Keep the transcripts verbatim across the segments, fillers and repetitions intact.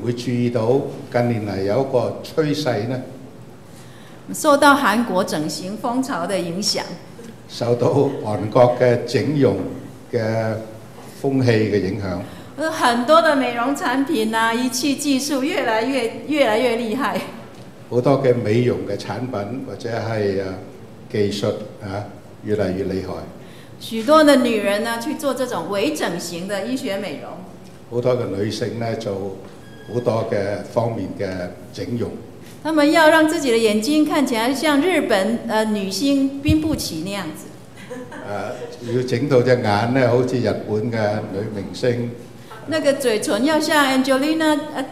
唔會注意到近年嚟有一個趨勢呢？ 受到韓國整形風潮的影響， 受到韓國嘅整容嘅風氣嘅影響， 很多的美容產品啊，儀器技術越來越越來越厲害。 好多嘅美容嘅產品或者係誒技術啊，越嚟越厲害。 許多的女人呢去做這種微整形的醫學美容。 好多嘅女性呢做好多嘅方面嘅整容。 他們要讓自己的眼睛看起來像日本呃女星兵布奇那樣子。 誒、要整到隻眼呢，好似日本嘅女明星。 那個嘴唇要像 Angelina 呃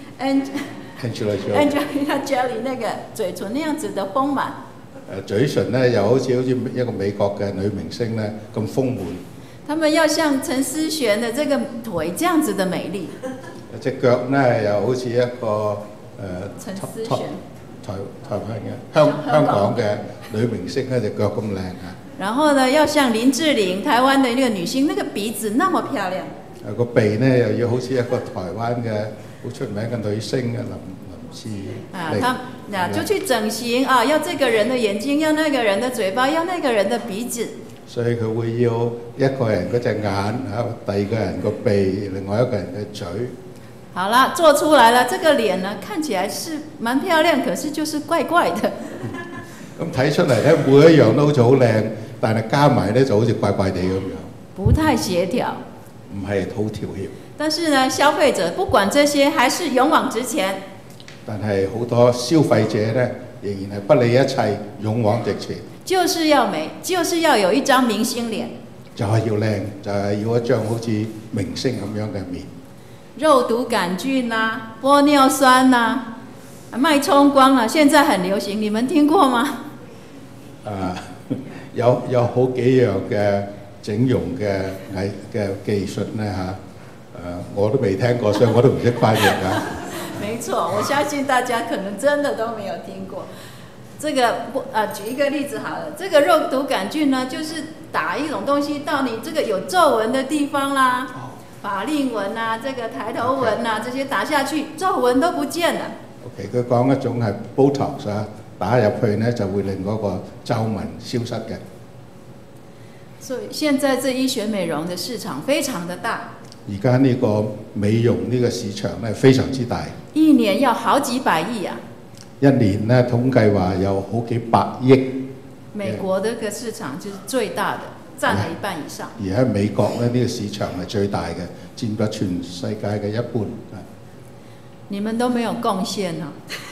Angelina Jolie 那個嘴唇那樣子的豐滿。 誒、嘴唇呢又好似好似一個美國嘅女明星呢咁豐滿。 他們要像陳思璇的這個腿這樣子的美麗。 隻腳呢又好似一個誒陳思璇台台灣嘅香香港嘅女明星咧隻腳咁靚啊！ 然後呢，要像林志玲，台灣的那個女星，那個鼻子那麼漂亮。 誒個鼻呢又要好似一個台灣嘅好出名嘅女星嘅林林志玲。 啊，他啊就去整形啊，要這個人的眼睛，要那個人的嘴巴，要那個人的鼻子。 所以佢會要一個人嗰隻眼嚇，第二個人個鼻，另外一個人嘅嘴。 好啦，做出來了，這個臉呢看起來是蠻漂亮，可是就是怪怪的。 咁睇出嚟咧，每一樣都好似好靚，但係加埋咧就好似怪怪地咁樣。 不太協調。 唔係好調協。 但是呢，消費者不管這些，還是勇往直前。 但係好多消費者咧，仍然係不理一切，勇往直前。 就是要美，就是要有一張明星臉。 就係要靚，就係要一張好似明星咁樣嘅面。 肉毒桿菌啊，玻尿酸啊，脈衝光啊，現在很流行，你們聽過嗎？啊， 有有好幾樣嘅整容嘅藝嘅技術呢嚇，誒我都未聽過，所以我都唔識翻譯啊。 沒錯，我相信大家可能真的都沒有聽過。這個不啊，舉一個例子好了，這個肉毒桿菌呢，就是打一種東西到你這個有皺紋的地方啦。法令紋啊，這個抬頭紋啊，這些打下去，皺紋都不見了。OK， 佢講一種係 Botox 啊，打入去呢就會令嗰個皺紋消失嘅。 所以現在這醫學美容的市場非常的大。 而家呢個美容呢個市場呢非常之大。 一年要好幾百億啊！ 一年呢統計話有好幾百億。 美國的個市場就是最大的。佔了一半以上。 而喺美國咧，呢、這個市場係最大嘅，佔咗全世界嘅一半。 你們都沒有貢獻啊？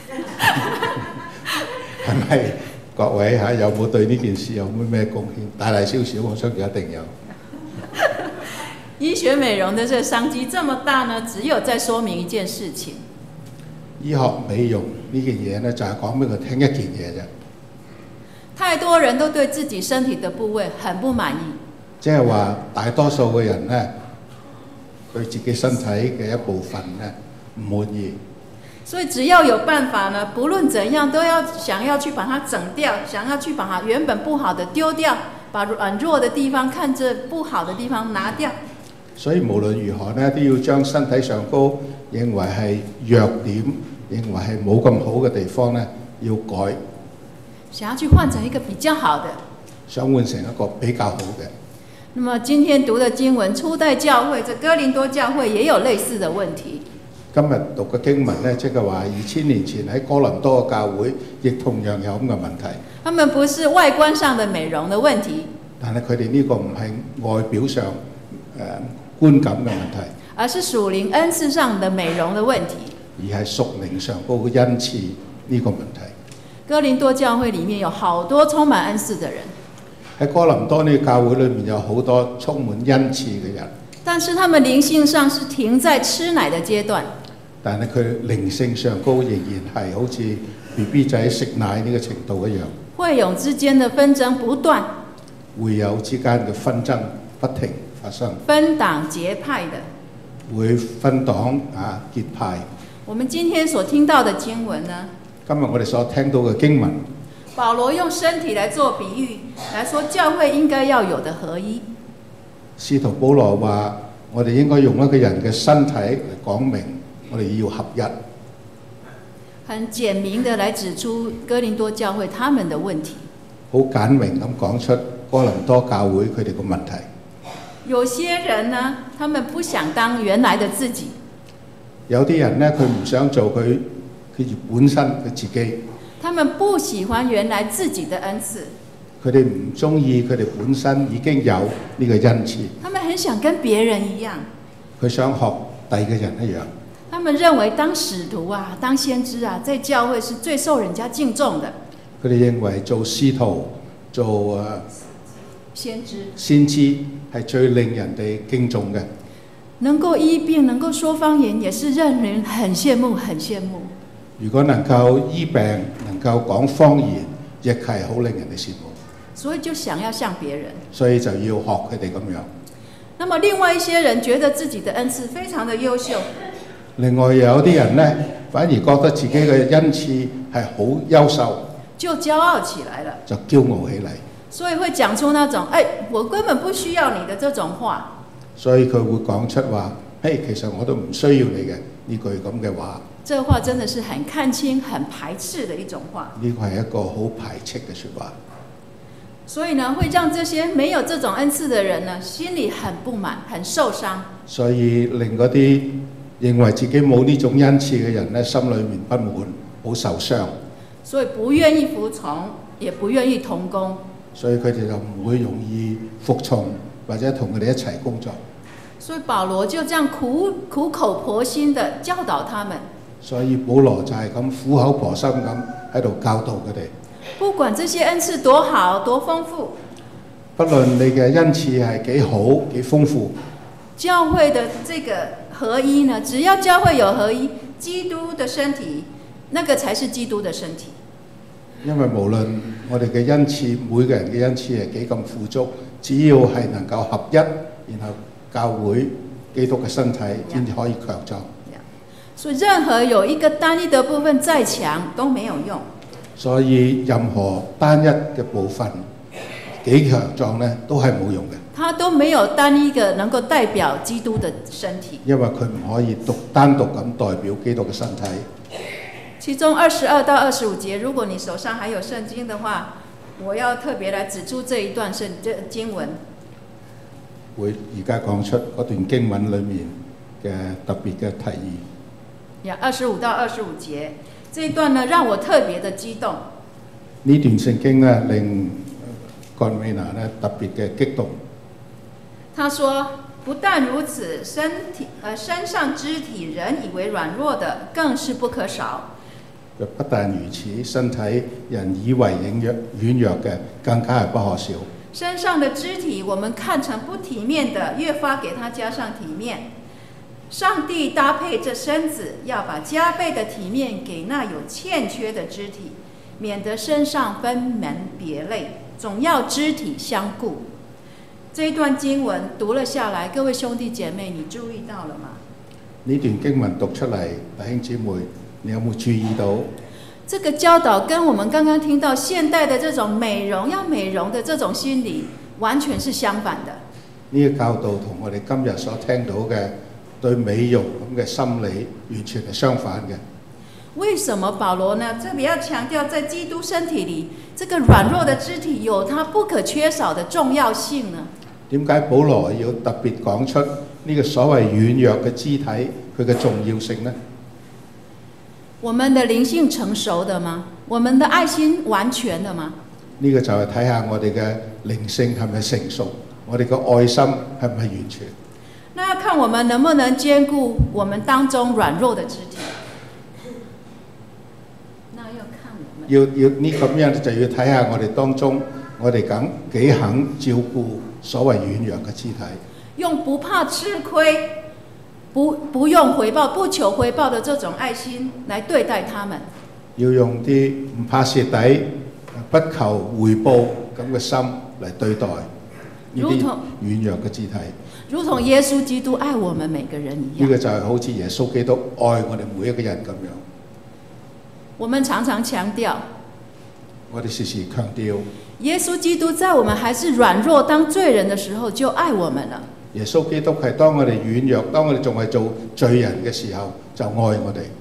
係咪各位嚇有冇對呢件事有冇咩貢獻？大大小小，我相信一定有。 醫學美容的這個商機這麼大呢，只有在說明一件事情。 醫學美容呢件嘢呢，就係講俾佢聽一件嘢啫。 太多人都對自己身體的部位很不滿意， 即係話大多數嘅人呢，對自己身體嘅一部分呢唔滿意。 所以只要有辦法呢，不論怎樣都要想要去把它整掉，想要去把它原本不好的丟掉，把軟弱的地方看着不好的地方拿掉。 所以無論如何呢，都要將身體上高認為係弱點，認為係冇咁好嘅地方呢，要改。 想要去換成一個比較好的， 想換成一個比較好嘅。 那麼今天讀的經文，初代教會，這哥林多教會也有類似的問題。 今日讀嘅經文呢，即係話二千年前喺哥林多嘅教會，亦同樣有咁嘅問題。 他們不是外觀上的美容的問題， 但係佢哋呢個唔係外表上誒、呃、觀感嘅問題， 而是屬靈恩賜上的美容的問題， 而係屬靈上嗰個恩賜呢個問題。 哥林多教會裡面有好多充滿恩賜的人， 喺哥林多呢個教會裏面有好多充滿恩賜嘅人， 但是他們靈性上是停在吃奶的階段。 但係佢靈性上高仍然係好似 B B 仔食奶呢個程度一樣。 會友之間的紛爭不斷， 會友之間嘅紛爭不停發生， 分黨結派的， 會分黨啊結派。 我們今天所聽到的經文呢？ 今日我哋所聽到嘅經文， 保羅用身體來做比喻，來說教會應該要有的合一。 使徒保羅話：我哋應該用一個人嘅身體嚟講明我哋要合一。 很簡明的來指出哥林多教會他們的問題。 好簡明咁講出哥林多教會佢哋個問題。 有些人呢，他們不想當原來的自己。 有啲人呢，佢唔想做佢佢本身佢自己。 他們不喜歡原來自己的恩賜。 佢哋唔中意佢哋本身已經有呢個恩賜。 他們很想跟別人一樣。 佢想學第二個人一樣。 他們認為當使徒啊，當先知啊，在教會是最受人家敬重的。 佢哋認為做使徒、做誒先知、 先知係最令人哋敬重嘅。 能夠醫病、能夠說方言，也是讓人很羨慕、很羨慕。 如果能夠醫病、能夠講方言，亦係好令人哋羨慕。 所以就想要像別人。 所以就要學佢哋咁樣。 那麼另外一些人覺得自己的恩賜非常的優秀。 另外有啲人呢，反而覺得自己嘅恩賜係好優秀， 就驕傲起來了， 就驕傲起嚟。 所以會講出那種，哎，我根本不需要你的這種話。 所以佢會講出話，嘿，其實我都唔需要你嘅呢句咁嘅話。 這話真的是很看輕、很排斥的一種話。 呢個係一個好排斥嘅説話。 所以呢，會讓這些沒有這種恩賜的人呢，心裡很不滿、很受傷。 所以令嗰啲認為自己冇呢種恩賜嘅人呢，心裏面不滿，好受傷。 所以不願意服從，也不願意同工。 所以佢哋就唔會容易服從或者同佢哋一齊工作。 所以保羅就這樣苦苦口婆心地教導他們。 所以保羅就係咁苦口婆心咁喺度教導佢哋。 不管這些恩賜多好多豐富， 不論你嘅恩賜係幾好幾豐富， 教會的這個合一呢，只要教會有合一，基督的身體，那個才是基督的身體。 因為無論我哋嘅恩賜，每個人嘅恩賜係幾咁富足，只要係能夠合一，然後教會基督嘅身體先至可以強壯。 所以任何有一個單一的部分再強都沒有用。 所以任何單一嘅部分幾強壯呢，都係冇用嘅。 它都沒有單一個能夠代表基督的身體。 因為佢唔可以獨單獨咁代表基督嘅身體。 其中二十二到二十五節，如果你手上還有聖經的話，我要特別來指出這一段聖這經文。 會而家講出嗰段經文裡面嘅特別嘅提議。 呀，二十五到二十五節，這一段呢，讓我特別的激動。 呢段聖經呢，令葛美娜呢特別嘅激動。 他說：不但如此，身體呃身上肢體人以為軟弱的，更是不可少。 不但如此，身體人以為軟弱軟弱嘅，更加係不可少。 身上的肢體，我們看成不體面的，越發給它加上體面。上帝搭配這身子，要把加倍的體面給那有欠缺的肢體，免得身上分門別類，總要肢體相顧。這一段經文讀了下來，各位兄弟姐妹，你注意到了嗎？ 呢段經文讀出嚟，弟兄姊妹，你有冇注意到？ 這個教導跟我們剛剛聽到現代的這種美容要美容的這種心理，完全是相反的。 呢個教導同我哋今日所聽到嘅對美容咁嘅心理，完全係相反嘅。 為什麼保羅呢特別要強調，在基督身體裡，這個軟弱的肢體有它不可缺少的重要性呢？ 點解保羅要特別講出呢個所謂軟弱嘅肢體佢嘅重要性呢？ 我們的靈性成熟的嗎？我們的愛心完全的嗎？ 呢個就係睇下我哋嘅靈性係咪成熟，我哋嘅愛心係咪完全？ 那要看我們能不能兼顧我們當中軟弱的肢體。那要看我們。要要呢咁樣就要睇下我哋當中，我哋肯幾肯照顧所謂軟弱嘅肢體。 用不怕吃虧。不不用回報、不求回報的這種愛心來對待他們， 要用啲唔怕蝕底、不求回報咁嘅心嚟對待呢啲軟弱嘅肢體。 如同耶穌基督愛我們每個人一樣。 呢個就係好似耶穌基督愛我哋每一個人咁樣。 我們常常強調， 我哋時時強調， 耶穌基督在我們還是軟弱當罪人的時候就愛我們了。 耶穌基督係當我哋軟弱，當我哋仲係做罪人嘅時候，就愛我哋。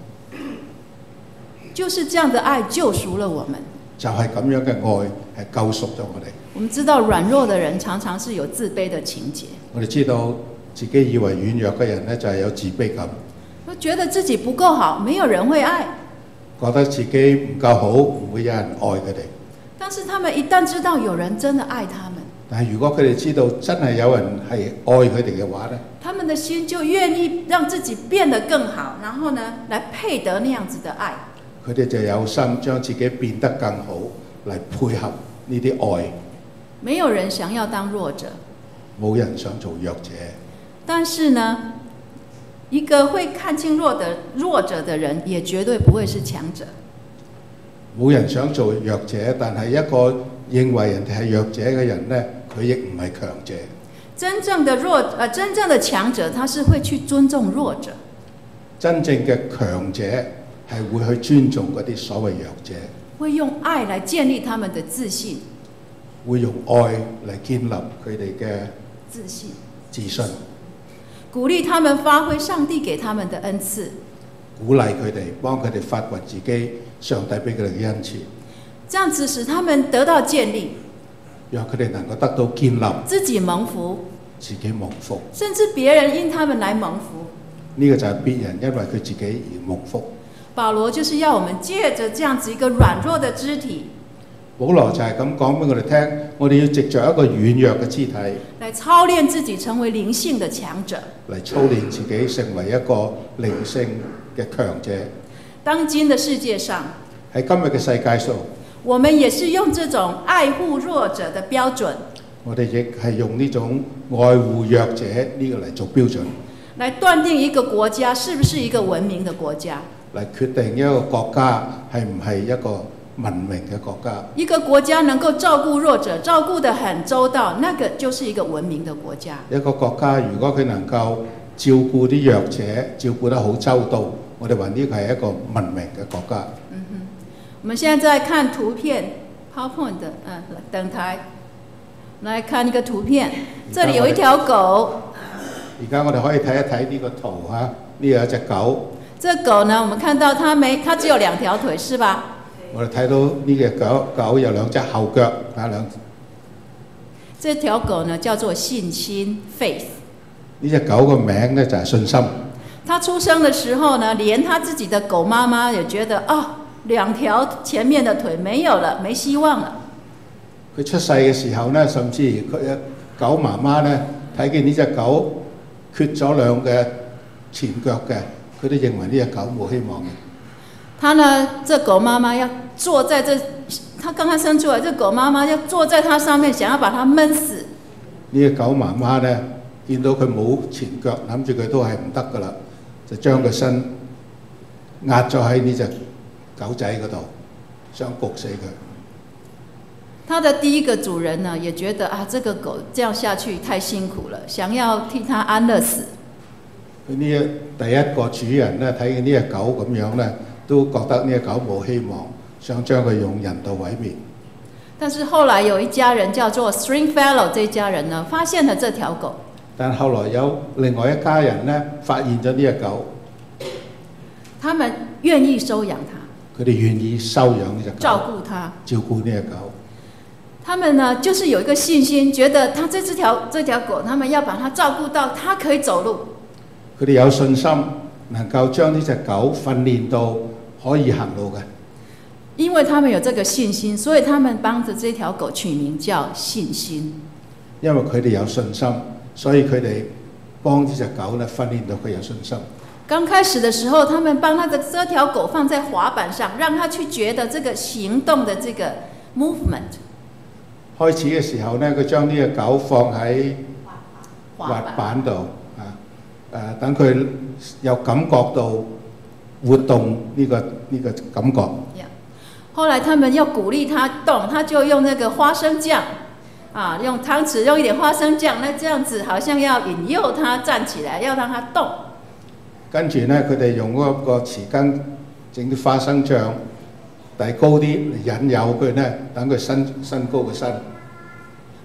就是這樣的愛救贖了我們。 就係咁樣嘅愛係救贖咗我哋。 我們知道軟弱的人常常是有自卑的情節。 我哋知道自己以為軟弱嘅人呢，就係有自卑感， 都覺得自己不夠好，沒有人會愛。 覺得自己唔夠好，唔會有人愛佢哋。 但是他們一旦知道有人真的愛他們， 但係如果佢哋知道真係有人係愛佢哋嘅話呢， 他們的心就願意讓自己變得更好，然後呢，來配得那樣子的愛。 佢哋就有心將自己變得更好，嚟配合呢啲愛。 沒有人想要當弱者， 冇人想做弱者。 但是呢，一個會看清弱的弱者的人，也絕對不會是強者。 冇人想做弱者，但係一個認為人哋係弱者嘅人呢，佢亦唔係強者。 真正的弱，呃，真正的強者，他是會去尊重弱者。 真正嘅強者係會去尊重嗰啲所謂弱者， 會用愛來建立他們的自信， 會用愛嚟建立佢哋嘅自信、 自信， 鼓勵他們發揮上帝給他們的恩賜， 鼓勵佢哋，幫佢哋發掘自己上帝俾佢哋嘅恩賜， 這樣子使他們得到建立， 讓佢哋能夠得到建立， 自己蒙福， 自己蒙福， 甚至別人因他們來蒙福。 呢個就係別人因為佢自己而蒙福。 保羅就是要我們借着這樣子一個軟弱的肢體， 保羅就係咁講俾我哋聽，我哋要藉着一個軟弱嘅肢體， 來操練自己成為靈性的強者， 嚟操練自己成為一個靈性嘅強者。 當今的世界上， 喺今日嘅世界上， 我們也是用這種愛護弱者的標準， 我哋亦係用呢種愛護弱者呢個嚟做標準， 來斷定一個國家是不是一個文明的國家， 嚟決定一個國家係唔係一個文明嘅國家。 一個國家能夠照顧弱者，照顧得很周到，那個就是一個文明的國家。 一個國家如果佢能夠照顧啲弱者，照顧得好周到，我哋話呢個係一個文明嘅國家。 嗯哼，我們現在在看圖片 ，PowerPoint 的，嗯，等台，來看一個圖片，這裡有一條狗。 而家我哋可以睇一睇呢個圖嚇，呢有一隻狗。 這狗呢，我們看到它沒，它只有兩條腿，是吧？ 我哋睇到呢隻狗狗有兩隻後腳，啊兩。 這條狗呢叫做信心 （faith）。 呢隻狗個名呢就係信心。 它出生的時候呢，連它自己的狗媽媽也覺得啊，兩條前面的腿沒有了，沒希望了。 佢出世嘅時候呢，甚至佢嘅狗媽媽呢睇見呢隻狗缺咗兩嘅前腳嘅，佢都認為呢隻狗冇希望嘅。他呢，這狗媽媽要坐在這，它剛剛生出來，這狗媽媽要坐在它上面，想要把它悶死。 呢隻狗媽媽呢，見到佢冇前腳，諗住佢都係唔得噶啦，就將個身壓咗喺呢隻狗仔嗰度，想焗死佢。 它的第一個主人呢，也覺得啊，這個狗這樣下去太辛苦了，想要替它安樂死。 佢呢第一個主人呢，睇見呢隻狗咁樣呢，都覺得呢隻狗冇希望，想將佢用人道毀滅。 但是後來有一家人叫做 Stringfellow， 這一家人呢，發現了這條狗。 但後來有另外一家人呢，發現咗呢隻狗， 他們願意收養它， 佢哋願意收養呢隻狗， 照顧它， 照顧呢隻狗。 他們呢，就是有一個信心，覺得它這隻條這條狗，他們要把它照顧到它可以走路。 佢哋有信心，能夠將呢隻狗訓練到可以行路嘅。 因為他們有這個信心，所以他們幫着這條狗取名叫信心。 因為佢哋有信心，所以佢哋幫呢隻狗呢訓練到佢有信心。 剛開始的時候，他們幫他的這條狗放在滑板上，讓它去覺得這個行動的這個 movement。 開始嘅時候呢，佢將呢隻狗放喺滑板度啊，誒等佢有感覺到活動呢、這個呢、這個感覺。 Yeah. 後來他們要鼓勵它動，他就用那個花生醬啊，用湯匙用一點花生醬，那這樣子好像要引誘它站起來，要讓它動。 跟住呢，佢哋用嗰個匙羹整啲花生醬遞高啲嚟引誘佢呢，等佢伸伸高個身。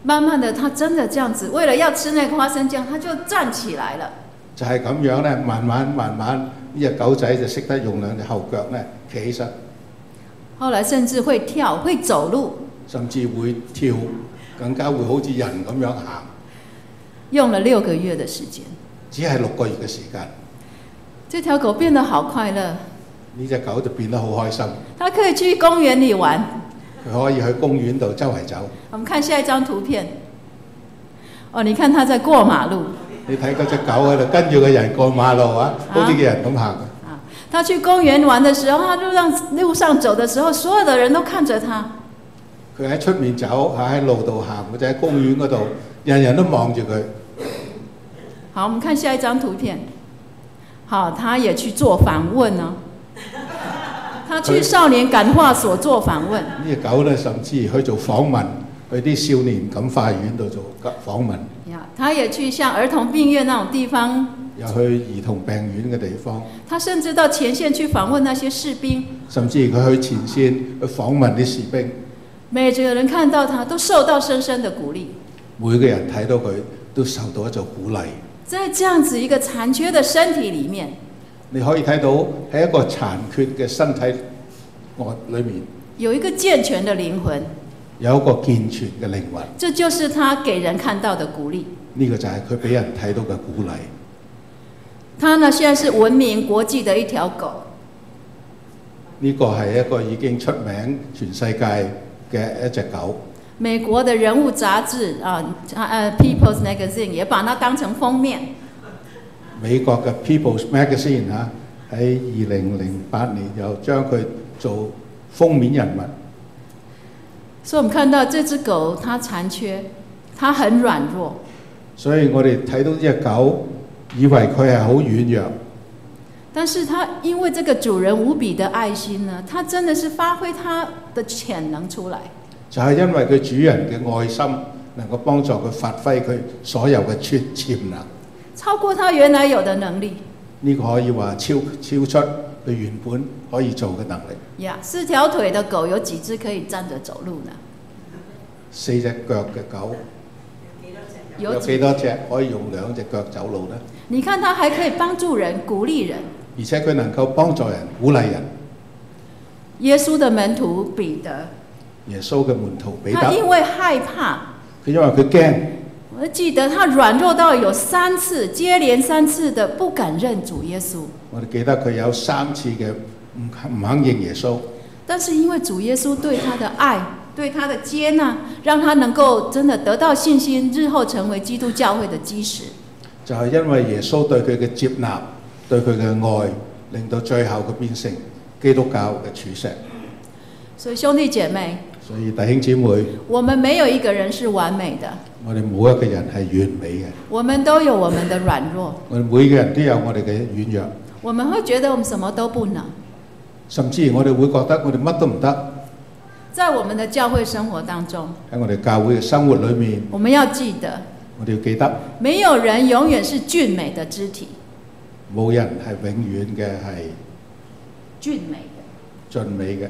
慢慢的，他真的這樣子，為了要吃那個花生醬，他就站起來了。 就係咁樣咧，慢慢慢慢呢隻狗仔就識得用兩隻後腳咧企起身。 後來甚至會跳，會走路， 甚至會跳，更加會好似人咁樣行。 用了六個月的時間， 只係六個月嘅時間。 這條狗變得好快樂， 呢隻狗就變得好開心。 它可以去公園裡玩， 佢可以去公園度周圍走。 我們看下一張圖片。哦，你看它在過馬路。 你睇嗰隻狗喺度跟住個人過馬路啊，好似個人咁行。 啊，他去公園玩的時候，他路上路上走的時候，所有的人都看着他。 佢喺出面走，喺路度行，或者喺公園嗰度，人人都望住佢。 好，我們看下一張圖片。好，他也去做訪問哦。他去少年感化所做訪問。呢隻狗咧，甚至去做訪問，去啲少年感化院度做訪問。 呀，他也去像兒童病院那種地方。 又去兒童病院嘅地方。 他甚至到前線去訪問那些士兵。甚至佢去前線去訪問啲士兵。 每個人看到他都受到深深的鼓勵。 每個人睇到佢都受到一種鼓勵。 在這樣子一個殘缺的身體裡面， 你可以睇到喺一個殘缺嘅身體外裏面， 有一個健全的靈魂， 有一個健全嘅靈魂。 這就是他給人看到的鼓勵。 呢個就係佢俾人睇到嘅鼓勵。 他呢，現在是聞名國際的一條狗。 呢個係一個已經出名全世界嘅一隻狗。 美國的人物雜誌啊，呃 People's Magazine 也把它當成封面。 美國嘅 People's Magazine 啊，喺二零零八年又將佢做封面人物。 所以我們看到這隻狗，它殘缺，它很軟弱。 所以我哋睇到呢隻狗，以為佢係好軟弱。 但是它因為這個主人無比的愛心呢，它真的是發揮它的潛能出來。 就係因為佢主人嘅愛心，能夠幫助佢發揮佢所有嘅潛潛能， 超過他原來有的能力。 呢個可以話超超出佢原本可以做嘅能力。 呀，四條腿的狗有幾隻可以站着走路呢？ 四隻腳嘅狗有有幾多隻可以用兩隻腳走路呢？ 你看它還可以幫助人、鼓勵人， 而且佢能夠幫助人、鼓勵人。 耶穌的門徒彼得。 耶穌嘅門徒彼得， 他因為害怕， 佢因為佢驚。 我記得他軟弱到有三次，接連三次的不敢認主耶穌。 我哋記得佢有三次嘅唔唔肯認耶穌。 但是因為主耶穌對他的愛，對他的接納，讓他能夠真的得到信心，日後成為基督教會的基石。 就係因為耶穌對佢嘅接納，對佢嘅愛，令到最後佢變成基督教嘅柱石。 所以兄弟姐妹， 所以弟兄姊妹， 我們沒有一個人是完美的。 我哋冇一個人係完美嘅。 我們都有我們的軟弱。 我哋每個人都有我哋嘅軟弱。 我們會覺得我們什麼都不能。 甚至我哋會覺得我哋乜都唔得。 在我們的教會生活當中， 喺我哋教會嘅生活裏面， 我們要記得， 我哋要記得， 沒有人永遠是俊美的肢體。 冇人係永遠嘅係俊美嘅。 俊美嘅。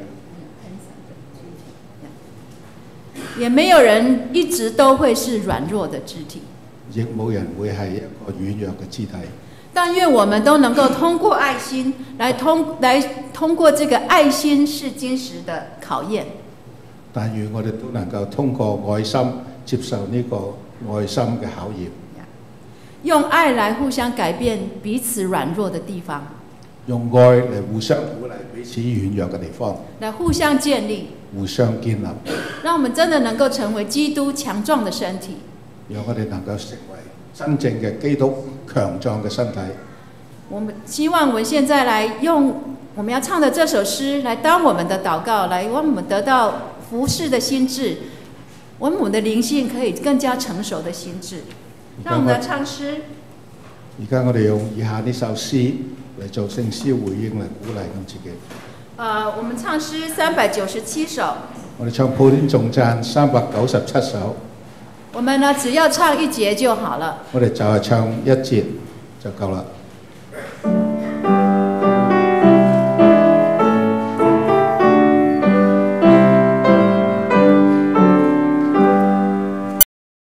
也沒有人一直都會是軟弱的肢體， 亦冇人會係一個軟弱嘅肢體。 但願我們都能夠通過愛心來通來通過這個愛心是金石的考驗。 但願我哋都能夠通過愛心接受呢個愛心嘅考驗， 用愛來互相改變彼此軟弱的地方， 用愛嚟互相鼓勵彼此軟弱嘅地方， 來互相建立， 互相建立， 讓我們真的能夠成為基督強壯的身體， 讓我哋能夠成為真正嘅基督強壯嘅身體。 我們希望我們現在來用我們要唱的這首詩來當我們的禱告，來讓我們得到服侍的心智，我們的靈性可以更加成熟的心智。讓我們來唱詩。 而家我哋用以下呢首詩嚟做聖詩回應嚟鼓勵我自己。 呃，我們唱詩三百九十七首。 我哋唱普天頌讚三百九十七首。 我們呢，只要唱一節就好了。 我哋就係唱一節就夠啦。